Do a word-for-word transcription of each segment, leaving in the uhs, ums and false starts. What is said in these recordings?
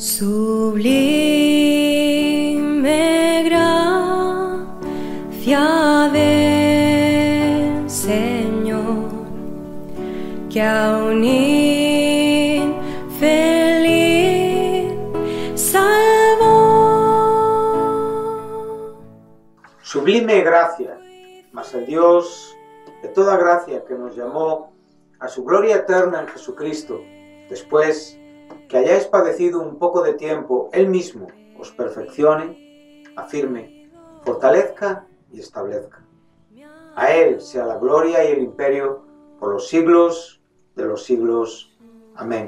Sublime gracia del Señor, que a un infeliz salvó. Sublime gracia, mas el Dios de toda gracia que nos llamó a su gloria eterna en Jesucristo, después que hayáis padecido un poco de tiempo, Él mismo os perfeccione, afirme, fortalezca y establezca. A Él sea la gloria y el imperio por los siglos de los siglos. Amén.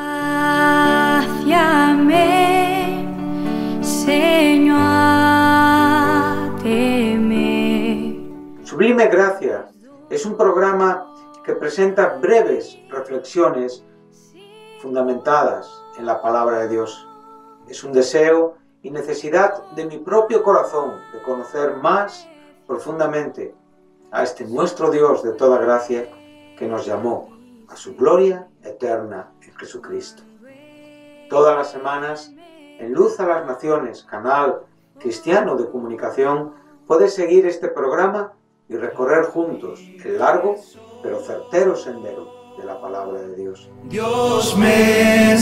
Gracia me, Señor, a temer. Sublime Gracia es un programa que presenta breves reflexiones fundamentadas en la palabra de Dios. Es un deseo y necesidad de mi propio corazón de conocer más profundamente a este nuestro Dios de toda gracia que nos llamó a su gloria eterna en Jesucristo. Todas las semanas, en Luz a las Naciones, canal cristiano de comunicación, puedes seguir este programa y recorrer juntos el largo pero certero sendero de la palabra de Dios. Dios me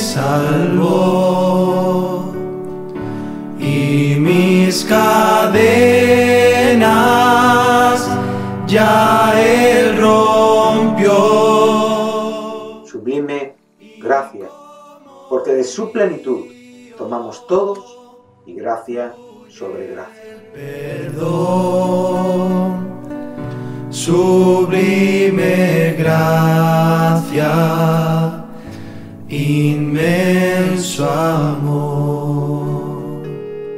salvó y mis cadenas ya Él rompió. Sublime gracia, porque de su plenitud tomamos todos y gracia sobre gracia. Perdón, sublime gracia, inmenso amor.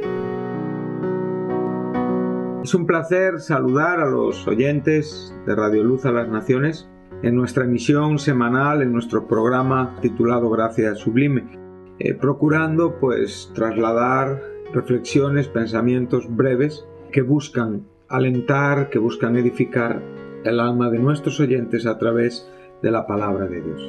Es un placer saludar a los oyentes de Radio Luz a las Naciones en nuestra emisión semanal, en nuestro programa titulado Gracia Sublime, eh, procurando pues trasladar reflexiones, pensamientos breves que buscan alentar, que buscan edificar el alma de nuestros oyentes a través de la palabra de Dios.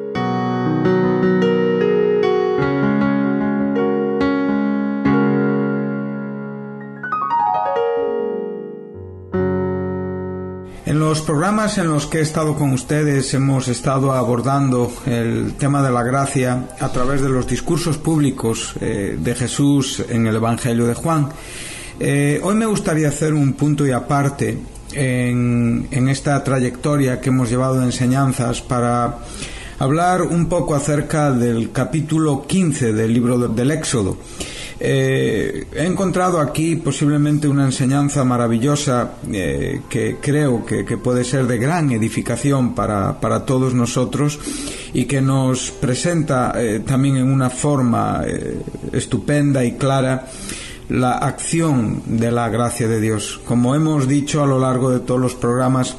En los programas en los que he estado con ustedes hemos estado abordando el tema de la gracia a través de los discursos públicos eh, de Jesús en el Evangelio de Juan. Eh, hoy me gustaría hacer un punto y aparte en, en esta trayectoria que hemos llevado de enseñanzas para hablar un poco acerca del capítulo quince del libro del Éxodo. Eh, he encontrado aquí posiblemente una enseñanza maravillosa eh, que creo que, que puede ser de gran edificación para, para todos nosotros y que nos presenta eh, también en una forma eh, estupenda y clara la acción de la gracia de Dios. Como hemos dicho a lo largo de todos los programas,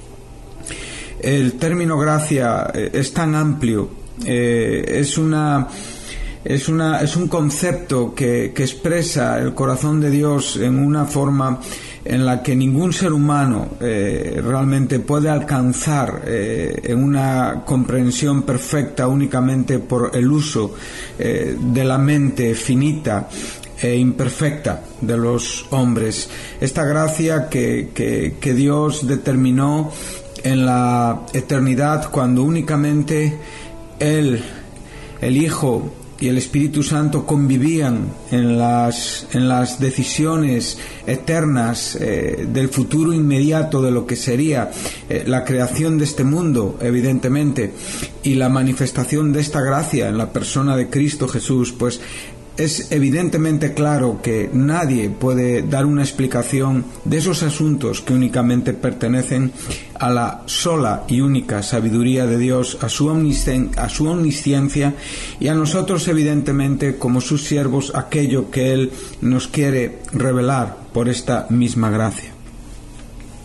el término gracia eh, es tan amplio, eh, es una es una es un concepto que, que expresa el corazón de Dios en una forma en la que ningún ser humano eh, realmente puede alcanzar eh, en una comprensión perfecta únicamente por el uso eh, de la mente finita e imperfecta de los hombres. Esta gracia que, que, que Dios determinó en la eternidad, cuando únicamente Él, el Hijo y el Espíritu Santo convivían en las, en las decisiones eternas eh, del futuro inmediato de lo que sería eh, la creación de este mundo, evidentemente, y la manifestación de esta gracia en la persona de Cristo Jesús, pues es evidentemente claro que nadie puede dar una explicación de esos asuntos que únicamente pertenecen a la sola y única sabiduría de Dios, a su omniscien- a su omnisciencia y a nosotros evidentemente como sus siervos aquello que Él nos quiere revelar por esta misma gracia.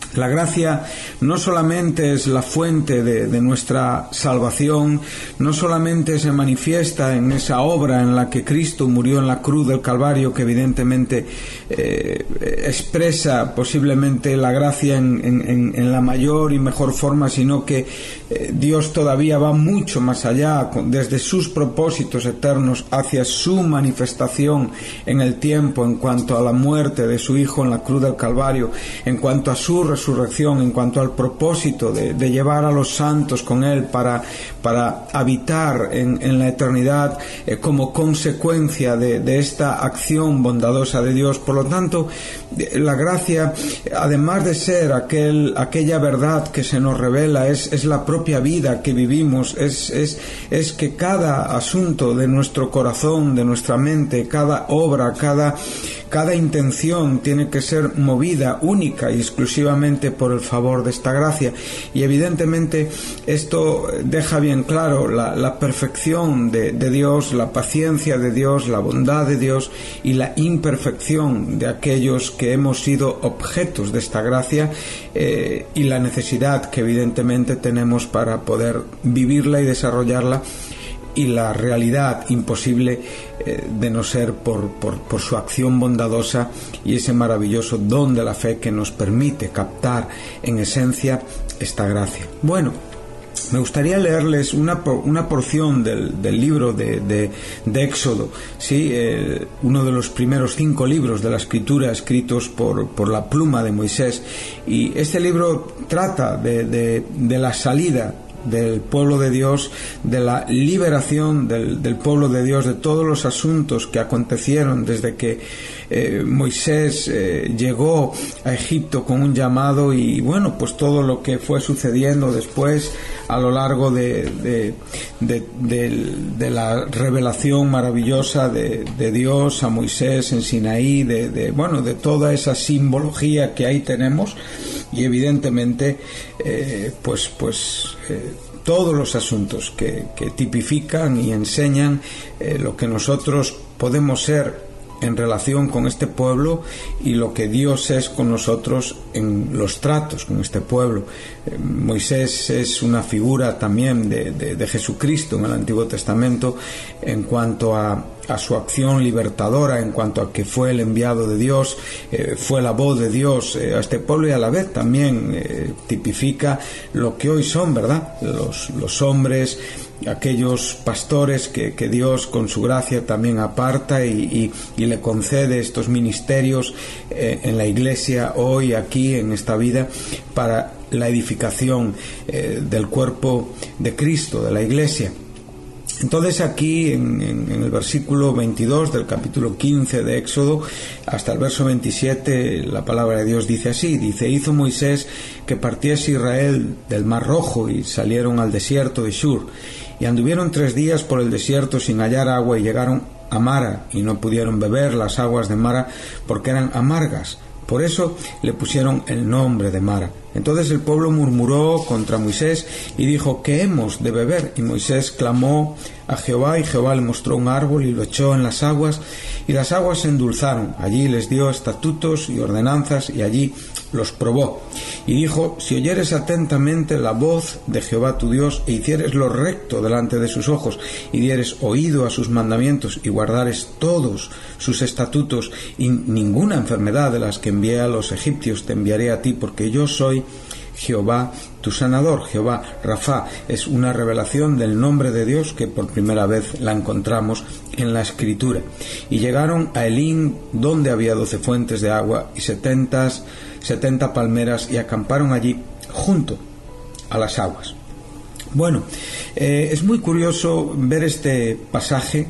La gracia no solamente es la fuente de, de nuestra salvación, no solamente se manifiesta en esa obra en la que Cristo murió en la cruz del Calvario, que evidentemente eh, expresa posiblemente la gracia en, en, en la mayor y mejor forma, sino que eh, Dios todavía va mucho más allá, desde sus propósitos eternos hacia su manifestación en el tiempo, en cuanto a la muerte de su Hijo en la cruz del Calvario, en cuanto a su resurrección, en cuanto al propósito de, de llevar a los santos con Él para, para habitar en, en la eternidad eh, como consecuencia de, de esta acción bondadosa de Dios. Por lo tanto, la gracia, además de ser aquel, aquella verdad que se nos revela, es, es la propia vida que vivimos, es, es, es que cada asunto de nuestro corazón, de nuestra mente, cada obra, cada, cada intención tiene que ser movida única y exclusivamente por el favor de esta gracia. Y evidentemente esto deja bien claro la, la perfección de, de Dios, la paciencia de Dios, la bondad de Dios y la imperfección de aquellos que hemos sido objetos de esta gracia, eh, y la necesidad que evidentemente tenemos para poder vivirla y desarrollarla, y la realidad imposible eh, de no ser por, por, por su acción bondadosa y ese maravilloso don de la fe que nos permite captar en esencia esta gracia. Bueno, me gustaría leerles una, una porción del, del libro de, de, de Éxodo, ¿sí? Eh, uno de los primeros cinco libros de la Escritura escritos por, por la pluma de Moisés. Y este libro trata de, de, de la salida del pueblo de Dios, de la liberación del, del pueblo de Dios, de todos los asuntos que acontecieron desde que eh, Moisés eh, llegó a Egipto con un llamado, y bueno, pues todo lo que fue sucediendo después a lo largo de, de, de, de, de la revelación maravillosa de, de Dios a Moisés en Sinaí, de, de, bueno, de toda esa simbología que ahí tenemos. Y evidentemente eh, pues pues eh, todos los asuntos que, que tipifican y enseñan eh, lo que nosotros podemos ser en relación con este pueblo y lo que Dios es con nosotros en los tratos con este pueblo. Eh, Moisés es una figura también de, de, de Jesucristo en el Antiguo Testamento en cuanto a, a su acción libertadora, en cuanto a que fue el enviado de Dios, eh, fue la voz de Dios eh, a este pueblo, y a la vez también eh, tipifica lo que hoy son, ¿verdad? Los, los hombres, aquellos pastores que, que Dios con su gracia también aparta y, y, y le concede estos ministerios eh, en la Iglesia hoy, aquí, en esta vida, para la edificación eh, del cuerpo de Cristo, de la Iglesia. Entonces aquí en, en, en el versículo veintidós del capítulo quince de Éxodo hasta el verso veintisiete, la palabra de Dios dice así, dice: hizo Moisés que partiese Israel del Mar Rojo y salieron al desierto de Shur, y anduvieron tres días por el desierto sin hallar agua, y llegaron a Mara, y no pudieron beber las aguas de Mara porque eran amargas. Por eso le pusieron el nombre de Mara. Entonces el pueblo murmuró contra Moisés y dijo: ¿qué hemos de beber? Y Moisés clamó a Jehová, y Jehová le mostró un árbol y lo echó en las aguas, y las aguas se endulzaron. Allí les dio estatutos y ordenanzas, y allí los probó. Y dijo: si oyeres atentamente la voz de Jehová tu Dios, e hicieres lo recto delante de sus ojos, y dieres oído a sus mandamientos, y guardares todos sus estatutos, y ninguna enfermedad de las que envié a los egipcios te enviaré a ti, porque yo soy Jehová tu sanador. Jehová Rafa es una revelación del nombre de Dios que por primera vez la encontramos en la Escritura. Y llegaron a Elín, donde había doce fuentes de agua y setentas, setenta palmeras, y acamparon allí junto a las aguas. Bueno, eh, es muy curioso ver este pasaje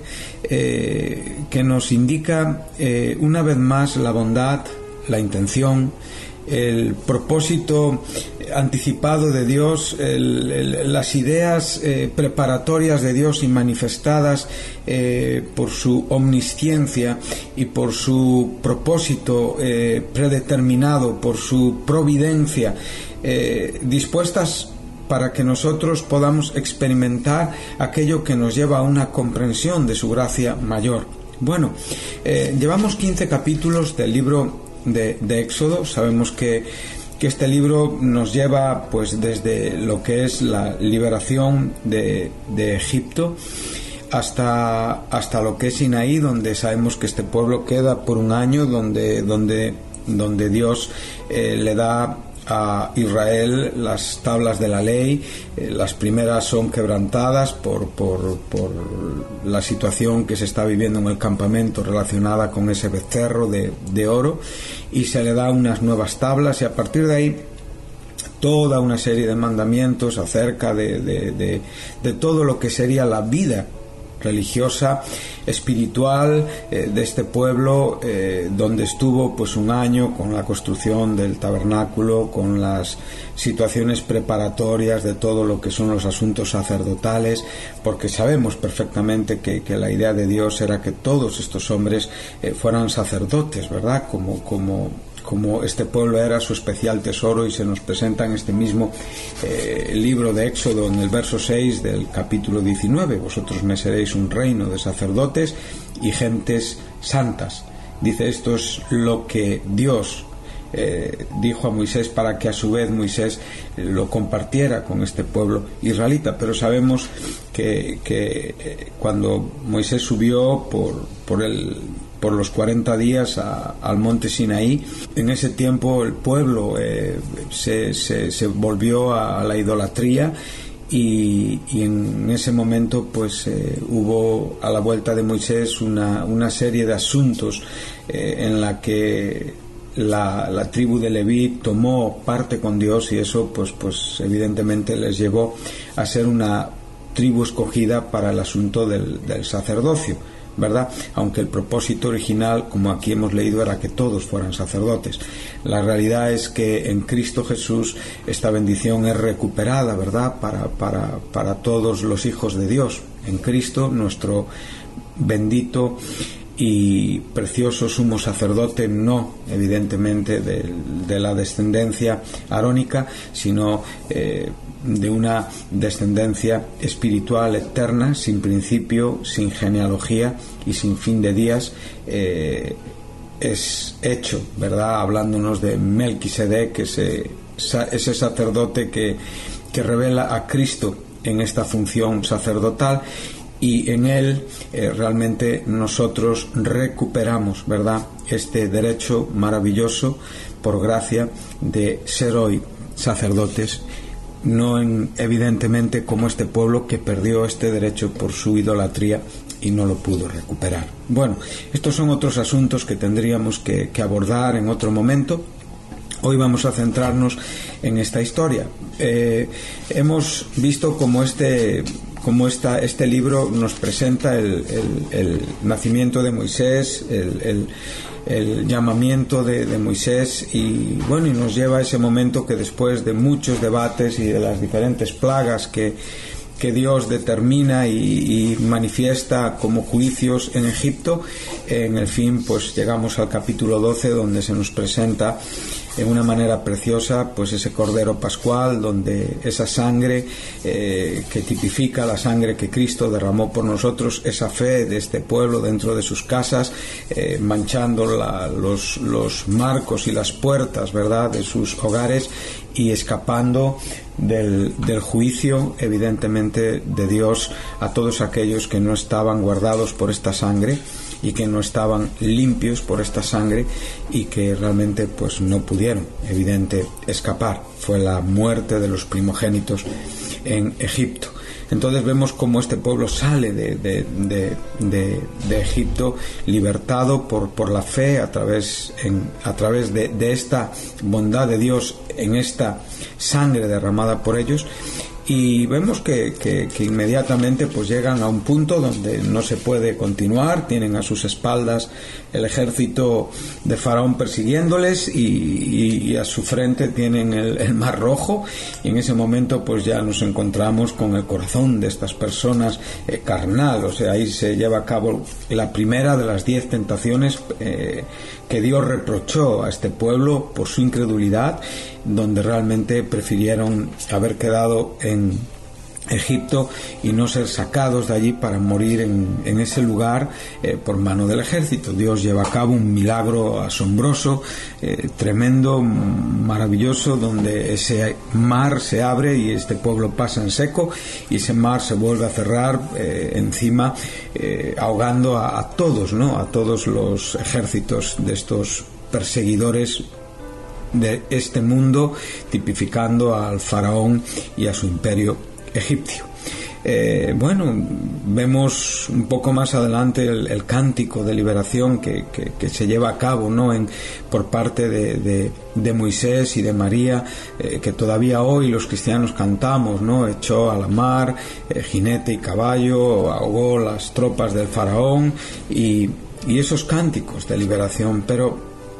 eh, que nos indica eh, una vez más la bondad, la intención, el propósito anticipado de Dios, el, el, las ideas eh, preparatorias de Dios y manifestadas eh, por su omnisciencia y por su propósito eh, predeterminado, por su providencia, eh, dispuestas para que nosotros podamos experimentar aquello que nos lleva a una comprensión de su gracia mayor. Bueno, eh, llevamos quince capítulos del libro De, de Éxodo. Sabemos que que este libro nos lleva pues desde lo que es la liberación de, de Egipto hasta, hasta lo que es Sinaí, donde sabemos que este pueblo queda por un año, donde, donde, donde Dios eh, le da a Israel las tablas de la ley. Eh, las primeras son quebrantadas por, por, por la situación que se está viviendo en el campamento relacionada con ese becerro de, de oro, y se le da unas nuevas tablas, y a partir de ahí toda una serie de mandamientos acerca de, de, de, de todo lo que sería la vida religiosa, espiritual eh, de este pueblo, eh, donde estuvo pues un año con la construcción del tabernáculo, con las situaciones preparatorias de todo lo que son los asuntos sacerdotales, porque sabemos perfectamente que, que la idea de Dios era que todos estos hombres eh, fueran sacerdotes, ¿verdad? Como, como como este pueblo era su especial tesoro, y se nos presenta en este mismo eh, libro de Éxodo, en el verso seis del capítulo diecinueve: vosotros me seréis un reino de sacerdotes y gentes santas. Dice, esto es lo que Dios eh, dijo a Moisés, para que a su vez Moisés lo compartiera con este pueblo israelita. Pero sabemos que, que eh, cuando Moisés subió por, por el por los cuarenta días a, al monte Sinaí, en ese tiempo el pueblo eh, se, se, se volvió a, a la idolatría, y, y en ese momento pues eh, hubo a la vuelta de Moisés una, una serie de asuntos eh, en la que la, la tribu de Leví tomó parte con Dios, y eso pues, pues evidentemente les llevó a ser una tribu escogida para el asunto del, del sacerdocio, ¿verdad? Aunque el propósito original, como aquí hemos leído, era que todos fueran sacerdotes. La realidad es que en Cristo Jesús esta bendición es recuperada, ¿verdad? Para, para, para todos los hijos de Dios. En Cristo, nuestro bendito y precioso sumo sacerdote, no evidentemente de, de la descendencia arónica, sino eh, de una descendencia espiritual eterna, sin principio, sin genealogía y sin fin de días, eh, es hecho, ¿verdad? Hablándonos de Melquisedec, ese, ese sacerdote que, que revela a Cristo en esta función sacerdotal, y en él eh, realmente nosotros recuperamos, ¿verdad?, este derecho maravilloso por gracia de ser hoy sacerdotes, no en, evidentemente como este pueblo que perdió este derecho por su idolatría y no lo pudo recuperar. Bueno, estos son otros asuntos que tendríamos que, que abordar en otro momento. Hoy vamos a centrarnos en esta historia. Eh, hemos visto cómo este, cómo esta, este libro nos presenta el, el, el nacimiento de Moisés, el, el, el llamamiento de, de Moisés, y bueno, y nos lleva a ese momento que después de muchos debates y de las diferentes plagas que que Dios determina y, y manifiesta como juicios en Egipto, en el fin pues llegamos al capítulo doce, donde se nos presenta de una manera preciosa pues ese cordero pascual, donde esa sangre eh, que tipifica la sangre que Cristo derramó por nosotros, esa fe de este pueblo dentro de sus casas, eh, manchando la, los, los marcos y las puertas, ¿verdad?, de sus hogares, y escapando del, del juicio evidentemente de Dios a todos aquellos que no estaban guardados por esta sangre y que no estaban limpios por esta sangre y que realmente pues no pudieron evidente escapar. Fue la muerte de los primogénitos en Egipto. Entonces vemos cómo este pueblo sale de, de, de, de, de Egipto libertado por, por la fe a través, en, a través de, de esta bondad de Dios en esta sangre derramada por ellos. Y vemos que, que, que inmediatamente pues llegan a un punto donde no se puede continuar, tienen a sus espaldas el ejército de Faraón persiguiéndoles y, y, y a su frente tienen el, el Mar Rojo, y en ese momento pues ya nos encontramos con el corazón de estas personas eh, carnal, o sea, ahí se lleva a cabo la primera de las diez tentaciones eh, que Dios reprochó a este pueblo por su incredulidad, donde realmente prefirieron haber quedado en, Egipto y no ser sacados de allí para morir en, en ese lugar eh, por mano del ejército. Dios lleva a cabo un milagro asombroso, eh, tremendo, maravilloso, donde ese mar se abre y este pueblo pasa en seco, y ese mar se vuelve a cerrar eh, encima, eh, ahogando a, a todos, ¿no? A todos los ejércitos de estos perseguidores de este mundo, tipificando al faraón y a su imperio egipcio. Eh, bueno, vemos un poco más adelante el, el cántico de liberación que, que, que se lleva a cabo, ¿no? En, por parte de, de, de Moisés y de María, eh, que todavía hoy los cristianos cantamos, ¿no? Echó a la mar, eh, jinete y caballo, ahogó las tropas del faraón, y, y esos cánticos de liberación. Pero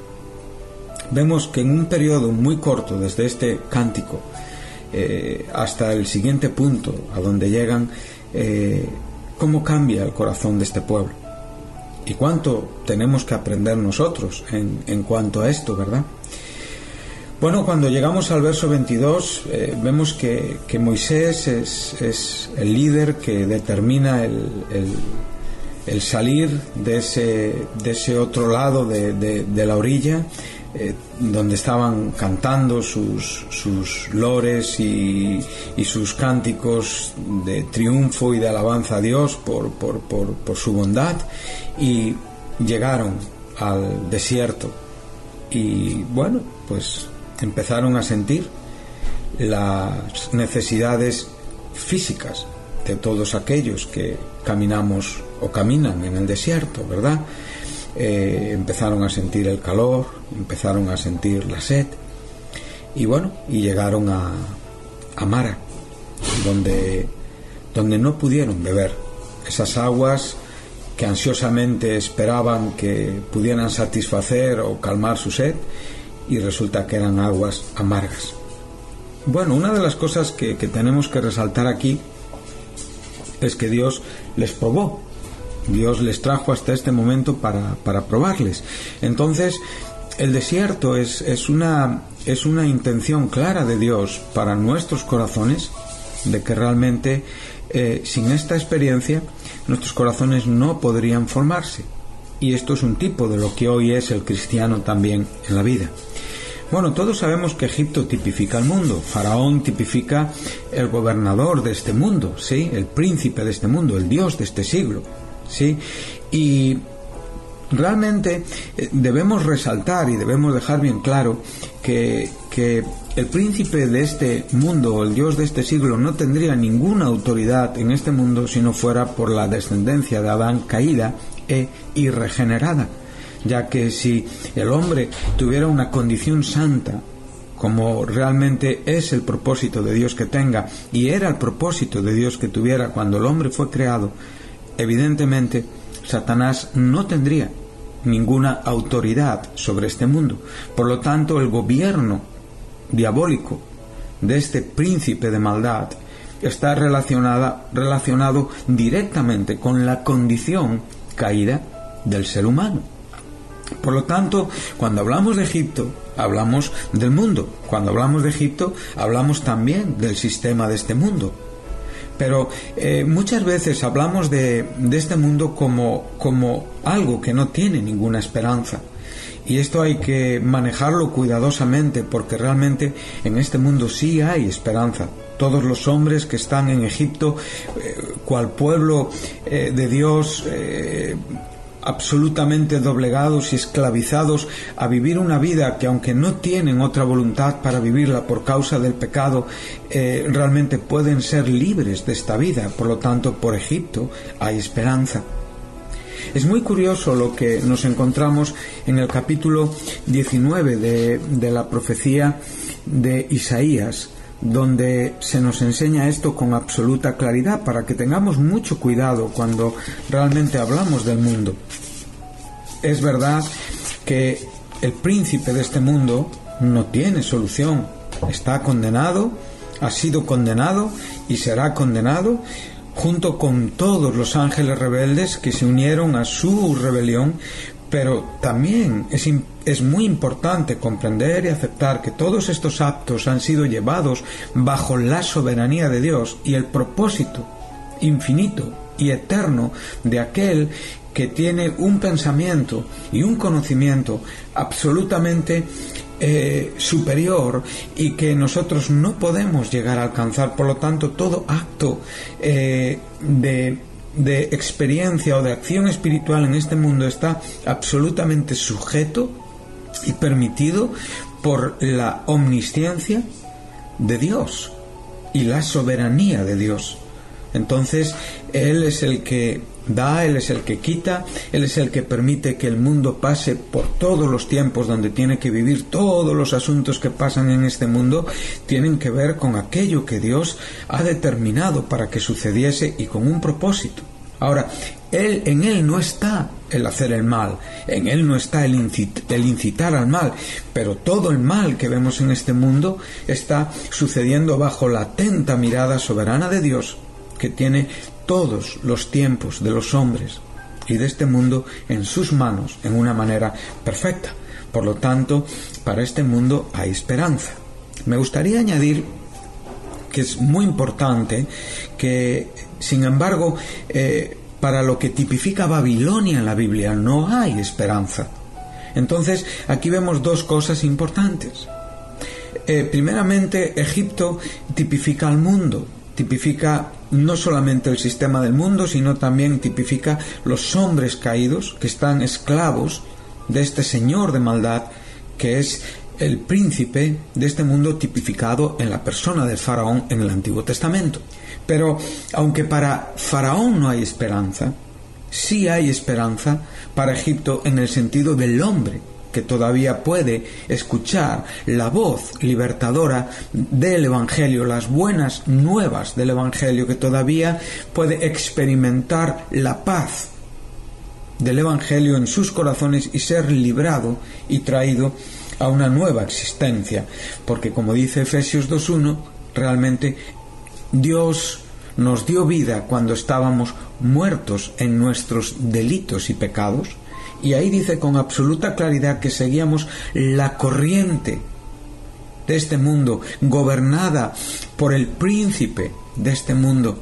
vemos que en un periodo muy corto, desde este cántico Eh, hasta el siguiente punto a donde llegan, eh, cómo cambia el corazón de este pueblo y cuánto tenemos que aprender nosotros en, en cuanto a esto, ¿verdad? Bueno, cuando llegamos al verso veintidós, eh, vemos que, que Moisés es, es el líder que determina el, el, el salir de ese, de ese otro lado de, de, de la orilla, Eh, donde estaban cantando sus, sus lores y, y sus cánticos de triunfo y de alabanza a Dios por, por, por, por su bondad, y llegaron al desierto y bueno, pues empezaron a sentir las necesidades físicas de todos aquellos que caminamos o caminan en el desierto, ¿verdad? Eh, empezaron a sentir el calor, empezaron a sentir la sed, y bueno, y llegaron a, a Mara, donde, donde no pudieron beber esas aguas que ansiosamente esperaban que pudieran satisfacer o calmar su sed, y resulta que eran aguas amargas. Bueno, una de las cosas que, que tenemos que resaltar aquí es que Dios les probó. Dios les trajo hasta este momento para, para probarles. Entonces, el desierto es, es, una, es una intención clara de Dios para nuestros corazones, de que realmente eh, sin esta experiencia nuestros corazones no podrían formarse. Y esto es un tipo de lo que hoy es el cristiano también en la vida. Bueno, todos sabemos que Egipto tipifica el mundo. Faraón tipifica el gobernador de este mundo, ¿sí? El príncipe de este mundo, el Dios de este siglo, ¿sí? Y realmente eh, debemos resaltar y debemos dejar bien claro que, que el príncipe de este mundo, o el Dios de este siglo, no tendría ninguna autoridad en este mundo si no fuera por la descendencia de Adán caída e irregenerada, ya que si el hombre tuviera una condición santa, como realmente es el propósito de Dios que tenga, y era el propósito de Dios que tuviera cuando el hombre fue creado, evidentemente Satanás no tendría ninguna autoridad sobre este mundo. Por lo tanto, el gobierno diabólico de este príncipe de maldad está relacionada, relacionado directamente con la condición caída del ser humano. Por lo tanto, cuando hablamos de Egipto, hablamos del mundo. Cuando hablamos de Egipto, hablamos también del sistema de este mundo. Pero eh, muchas veces hablamos de, de este mundo como, como algo que no tiene ninguna esperanza. Y esto hay que manejarlo cuidadosamente, porque realmente en este mundo sí hay esperanza. Todos los hombres que están en Egipto, eh, cual pueblo eh, de Dios, eh, absolutamente doblegados y esclavizados a vivir una vida que, aunque no tienen otra voluntad para vivirla por causa del pecado, eh, realmente pueden ser libres de esta vida. Por lo tanto, por Egipto hay esperanza. Es muy curioso lo que nos encontramos en el capítulo diecinueve de, de la profecía de Isaías, donde se nos enseña esto con absoluta claridad, para que tengamos mucho cuidado cuando realmente hablamos del mundo. Es verdad que el príncipe de este mundo no tiene solución, está condenado, ha sido condenado y será condenado, junto con todos los ángeles rebeldes que se unieron a su rebelión Pero también es, es muy importante comprender y aceptar que todos estos actos han sido llevados bajo la soberanía de Dios y el propósito infinito y eterno de aquel que tiene un pensamiento y un conocimiento absolutamente eh, superior y que nosotros no podemos llegar a alcanzar. Por lo tanto, todo acto eh, de de experiencia o de acción espiritual en este mundo está absolutamente sujeto y permitido por la omnisciencia de Dios y la soberanía de Dios. Entonces, Él es el que da, Él es el que quita, Él es el que permite que el mundo pase por todos los tiempos donde tiene que vivir. Todos los asuntos que pasan en este mundo tienen que ver con aquello que Dios ha determinado para que sucediese y con un propósito. Ahora, él, en Él no está el hacer el mal, en Él no está el, incit, el incitar al mal, pero todo el mal que vemos en este mundo está sucediendo bajo la atenta mirada soberana de Dios, que tiene todos los tiempos de los hombres y de este mundo en sus manos en una manera perfecta. Por lo tanto, para este mundo hay esperanza. Me gustaría añadir que es muy importante que, sin embargo, eh, para lo que tipifica Babilonia en la Biblia no hay esperanza. Entonces, aquí vemos dos cosas importantes. Eh, primeramente, Egipto tipifica al mundo, tipifica no solamente el sistema del mundo, sino también tipifica los hombres caídos que están esclavos de este señor de maldad, que es el príncipe de este mundo tipificado en la persona del faraón en el Antiguo Testamento. Pero aunque para Faraón no hay esperanza, sí hay esperanza para Egipto en el sentido del hombre que todavía puede escuchar la voz libertadora del Evangelio, las buenas nuevas del Evangelio, que todavía puede experimentar la paz del Evangelio en sus corazones y ser librado y traído a una nueva existencia, porque como dice Efesios dos uno, realmente Dios nos dio vida cuando estábamos muertos en nuestros delitos y pecados, y ahí dice con absoluta claridad que seguíamos la corriente de este mundo, gobernada por el príncipe de este mundo,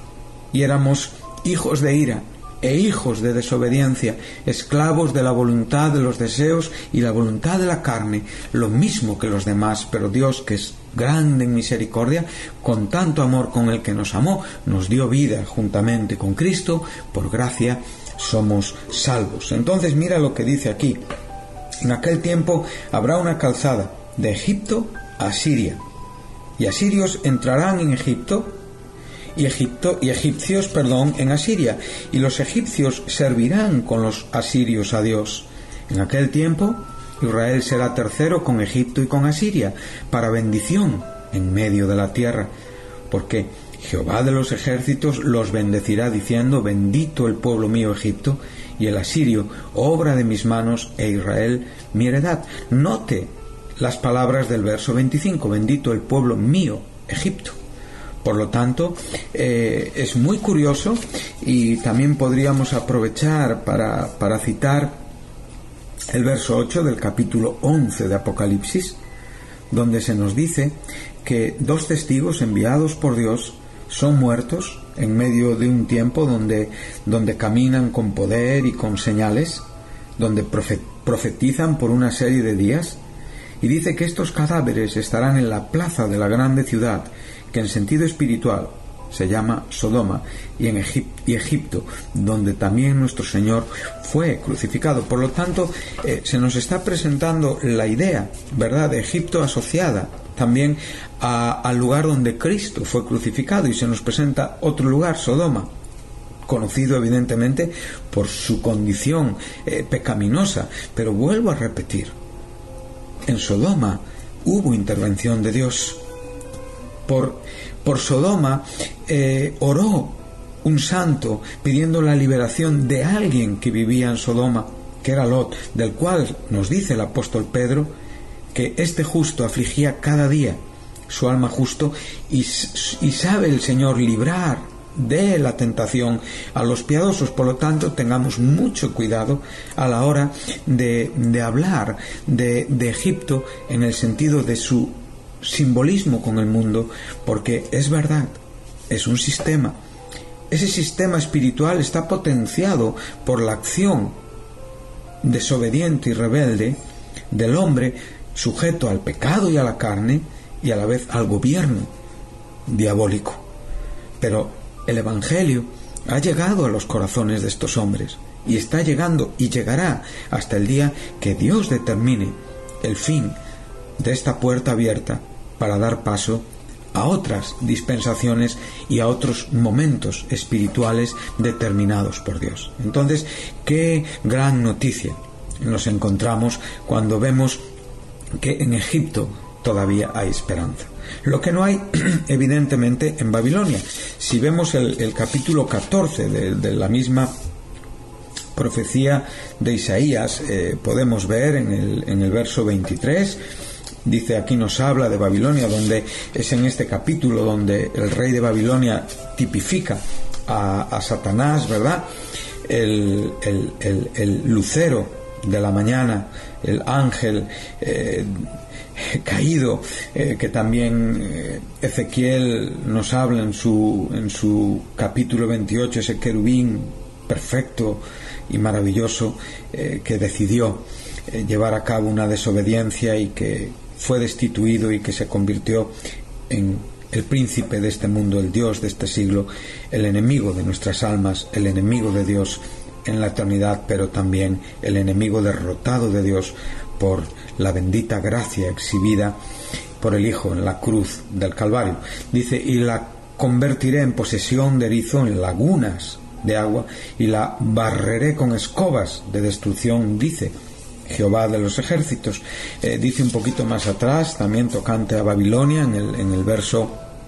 y éramos hijos de ira e hijos de desobediencia, esclavos de la voluntad de los deseos y la voluntad de la carne, lo mismo que los demás. Pero Dios, que es grande en misericordia, con tanto amor con el que nos amó, nos dio vida juntamente con Cristo. Por gracia somos salvos. Entonces mira lo que dice aquí: en aquel tiempo habrá una calzada de Egipto a Siria, y asirios entrarán en Egipto y Egipto y egipcios, perdón, en Asiria, y los egipcios servirán con los asirios a Dios. En aquel tiempo Israel será tercero con Egipto y con Asiria, para bendición en medio de la tierra, porque Jehová de los ejércitos los bendecirá diciendo: bendito el pueblo mío Egipto, y el asirio, obra de mis manos, e Israel, mi heredad. Note las palabras del verso veinticinco: bendito el pueblo mío Egipto. Por lo tanto, eh, es muy curioso, y también podríamos aprovechar para, para citar el verso ocho del capítulo once de Apocalipsis, donde se nos dice que dos testigos enviados por Dios son muertos en medio de un tiempo donde, donde caminan con poder y con señales, donde profetizan por una serie de días, y dice que estos cadáveres estarán en la plaza de la grande ciudad, que en sentido espiritual se llama Sodoma, y en Egip- y Egipto, donde también nuestro Señor fue crucificado. Por lo tanto, eh, se nos está presentando la idea, ¿verdad?, de Egipto asociada también a, al lugar donde Cristo fue crucificado, y se nos presenta otro lugar, Sodoma, conocido evidentemente por su condición eh, pecaminosa. Pero vuelvo a repetir, en Sodoma hubo intervención de Dios. Por, por Sodoma eh, oró un santo pidiendo la liberación de alguien que vivía en Sodoma, que era Lot, del cual nos dice el apóstol Pedro que este justo afligía cada día su alma justo, y, y sabe el Señor librar dé la tentación a los piadosos. Por lo tanto, tengamos mucho cuidado a la hora de, de hablar de, de Egipto en el sentido de su simbolismo con el mundo, porque es verdad, es un sistema. Ese sistema espiritual está potenciado por la acción desobediente y rebelde del hombre sujeto al pecado y a la carne y a la vez al gobierno diabólico. Pero el Evangelio ha llegado a los corazones de estos hombres y está llegando y llegará hasta el día que Dios determine el fin de esta puerta abierta para dar paso a otras dispensaciones y a otros momentos espirituales determinados por Dios. Entonces, qué gran noticia nos encontramos cuando vemos que en Egipto todavía hay esperanza. Lo que no hay, evidentemente, en Babilonia. Si vemos el, el capítulo catorce de, de la misma profecía de Isaías, eh, podemos ver en el, en el verso veintitrés, dice, aquí nos habla de Babilonia, donde es en este capítulo donde el rey de Babilonia tipifica a, a Satanás, ¿verdad? El, el, el, el lucero de la mañana, el ángel eh, caído, eh, que también eh, Ezequiel nos habla en su, en su capítulo veintiocho, ese querubín perfecto y maravilloso eh, que decidió eh, llevar a cabo una desobediencia y que fue destituido y que se convirtió en el príncipe de este mundo, el Dios de este siglo, el enemigo de nuestras almas, el enemigo de Dios en la eternidad, pero también el enemigo derrotado de Dios por la bendita gracia exhibida por el Hijo en la cruz del Calvario. Dice, y la convertiré en posesión de erizo, en lagunas de agua, y la barreré con escobas de destrucción, dice Jehová de los ejércitos. Eh, dice un poquito más atrás, también tocante a Babilonia, en el, en el verso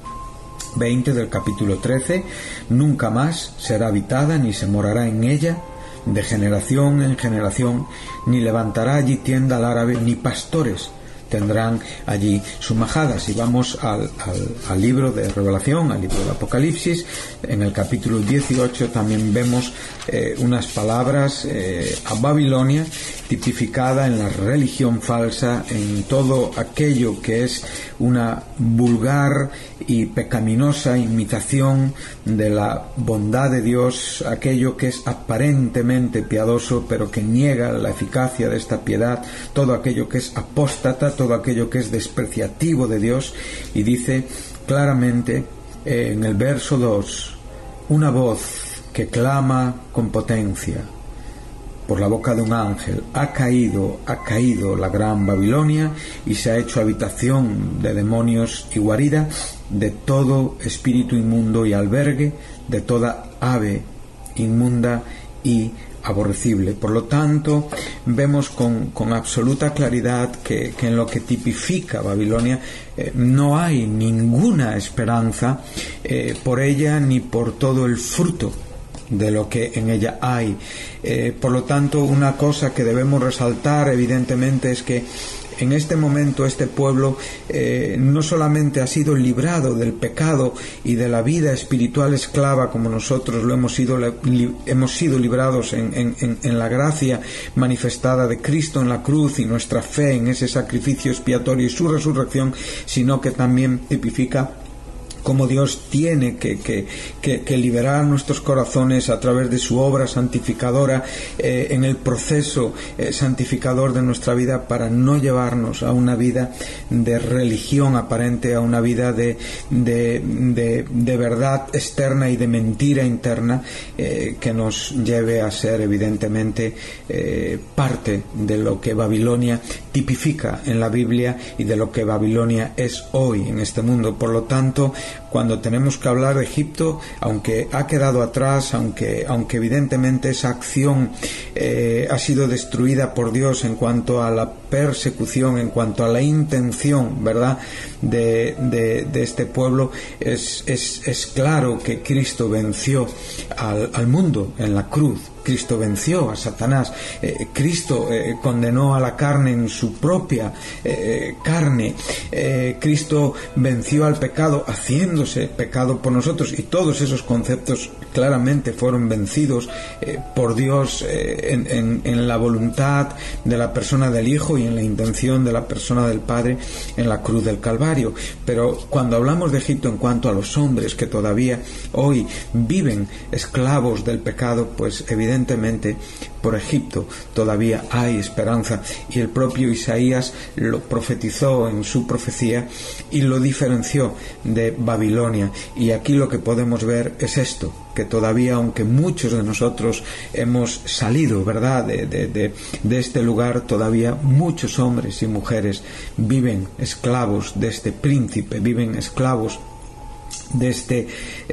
veinte del capítulo trece, nunca más será habitada, ni se morará en ella de generación en generación, ni levantará allí tienda al árabe, ni pastores tendrán allí sus majadas. Y vamos al, al, al libro de Revelación, al libro de Apocalipsis, en el capítulo dieciocho también vemos eh, unas palabras eh, a Babilonia, tipificada en la religión falsa, en todo aquello que es una vulgar y pecaminosa imitación de la bondad de Dios, aquello que es aparentemente piadoso pero que niega la eficacia de esta piedad, todo aquello que es apóstata, todo aquello que es despreciativo de Dios. Y dice claramente eh, en el verso dos, una voz que clama con potencia por la boca de un ángel, ha caído, ha caído la gran Babilonia, y se ha hecho habitación de demonios y guarida de todo espíritu inmundo y albergue de toda ave inmunda y aborrecible. Por lo tanto, vemos con, con absoluta claridad que, que en lo que tipifica Babilonia eh, no hay ninguna esperanza eh, por ella ni por todo el fruto de lo que en ella hay. Eh, por lo tanto, una cosa que debemos resaltar evidentemente es que en este momento este pueblo eh, no solamente ha sido librado del pecado y de la vida espiritual esclava, como nosotros lo hemos sido, li, hemos sido librados en, en, en la gracia manifestada de Cristo en la cruz y nuestra fe en ese sacrificio expiatorio y su resurrección, sino que también tipifica cómo Dios tiene que, que, que, que liberar nuestros corazones a través de su obra santificadora eh, en el proceso eh, santificador de nuestra vida, para no llevarnos a una vida de religión aparente, a una vida de, de, de, de verdad externa y de mentira interna, eh, que nos lleve a ser evidentemente eh, parte de lo que Babilonia tipifica en la Biblia y de lo que Babilonia es hoy en este mundo. Por lo tanto, cuando tenemos que hablar de Egipto, aunque ha quedado atrás, aunque, aunque evidentemente esa acción eh, ha sido destruida por Dios en cuanto a la persecución, en cuanto a la intención, ¿verdad?, de, de, de este pueblo, es, es, es claro que Cristo venció al, al mundo en la cruz. Cristo venció a Satanás. eh, Cristo eh, condenó a la carne en su propia eh, carne. eh, Cristo venció al pecado haciéndose pecado por nosotros, y todos esos conceptos claramente fueron vencidos eh, por Dios eh, en, en, en la voluntad de la persona del Hijo y en la intención de la persona del Padre en la cruz del Calvario. Pero cuando hablamos de Egipto en cuanto a los hombres que todavía hoy viven esclavos del pecado, pues evidentemente Evidentemente, por Egipto todavía hay esperanza, y el propio Isaías lo profetizó en su profecía y lo diferenció de Babilonia. Y aquí lo que podemos ver es esto, que todavía, aunque muchos de nosotros hemos salido, ¿verdad?, de, de, de, de este lugar, todavía muchos hombres y mujeres viven esclavos de este príncipe, viven esclavos de este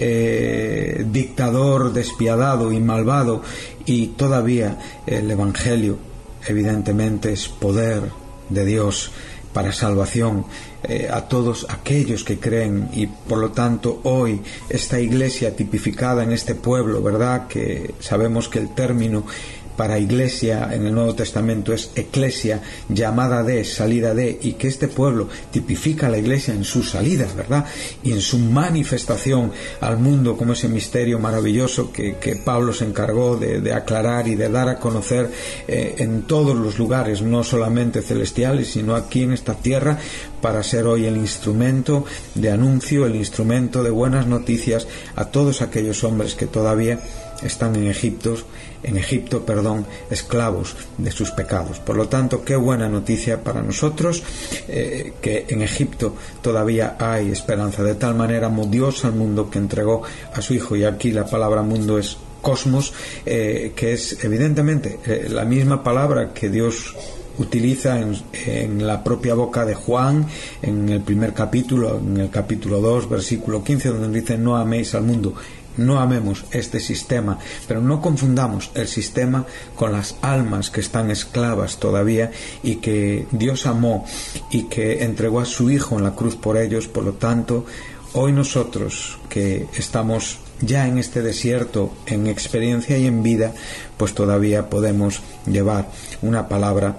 eh, dictador despiadado y malvado. Y todavía el Evangelio evidentemente es poder de Dios para salvación eh, a todos aquellos que creen. Y por lo tanto hoy esta iglesia tipificada en este pueblo, ¿verdad?, que sabemos que el término para iglesia en el Nuevo Testamento es eclesia, llamada de, salida de, y que este pueblo tipifica a la iglesia en su salida, ¿verdad?, y en su manifestación al mundo, como ese misterio maravilloso que, que Pablo se encargó de, de aclarar y de dar a conocer eh, en todos los lugares, no solamente celestiales, sino aquí en esta tierra, para ser hoy el instrumento de anuncio, el instrumento de buenas noticias a todos aquellos hombres que todavía están en Egipto, en Egipto, perdón, esclavos de sus pecados. Por lo tanto, qué buena noticia para nosotros eh, que en Egipto todavía hay esperanza. De tal manera amó Dios al mundo que entregó a su Hijo, y aquí la palabra mundo es cosmos, eh, que es evidentemente eh, la misma palabra que Dios utiliza en, en la propia boca de Juan en el primer capítulo, en el capítulo dos, versículo quince, donde dice: no améis al mundo. No amemos este sistema, pero no confundamos el sistema con las almas que están esclavas todavía y que Dios amó y que entregó a su Hijo en la cruz por ellos. Por lo tanto, hoy nosotros que estamos ya en este desierto, en experiencia y en vida, pues todavía podemos llevar una palabra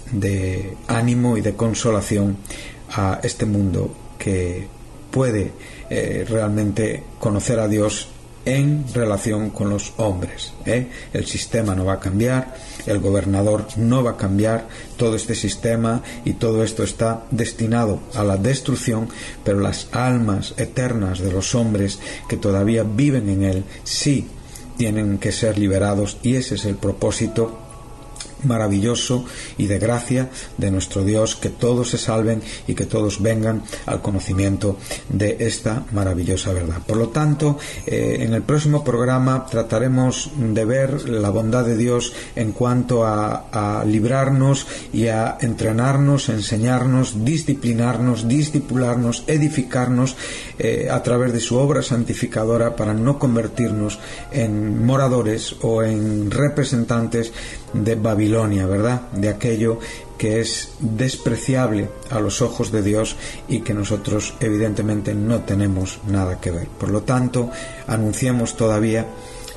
de ánimo y de consolación a este mundo que puede eh, realmente conocer a Dios en relación con los hombres, ¿eh? El sistema no va a cambiar, el gobernador no va a cambiar, todo este sistema y todo esto está destinado a la destrucción, pero las almas eternas de los hombres que todavía viven en él sí tienen que ser liberados, y ese es el propósito maravilloso y de gracia de nuestro Dios, que todos se salven y que todos vengan al conocimiento de esta maravillosa verdad. Por lo tanto, eh, en el próximo programa trataremos de ver la bondad de Dios en cuanto a, a librarnos y a entrenarnos, enseñarnos, disciplinarnos, discipularnos, edificarnos eh, a través de su obra santificadora, para no convertirnos en moradores o en representantes de Babilonia, ¿verdad?, de aquello que es despreciable a los ojos de Dios y que nosotros evidentemente no tenemos nada que ver. Por lo tanto, anunciemos todavía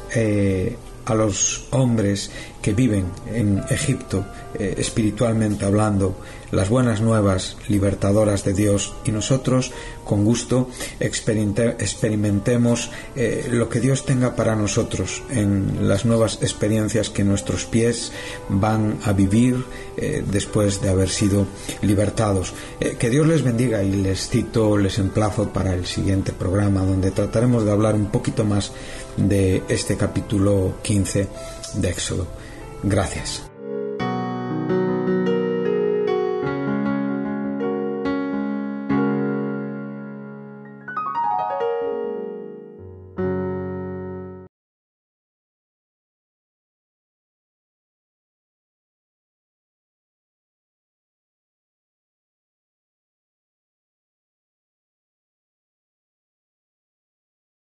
eh, a los hombres que viven en Egipto, eh, espiritualmente hablando, las buenas nuevas libertadoras de Dios, y nosotros con gusto experimentemos eh, lo que Dios tenga para nosotros en las nuevas experiencias que nuestros pies van a vivir eh, después de haber sido libertados. Eh, que Dios les bendiga, y les cito, les emplazo para el siguiente programa, donde trataremos de hablar un poquito más de este capítulo quince de Éxodo. Gracias.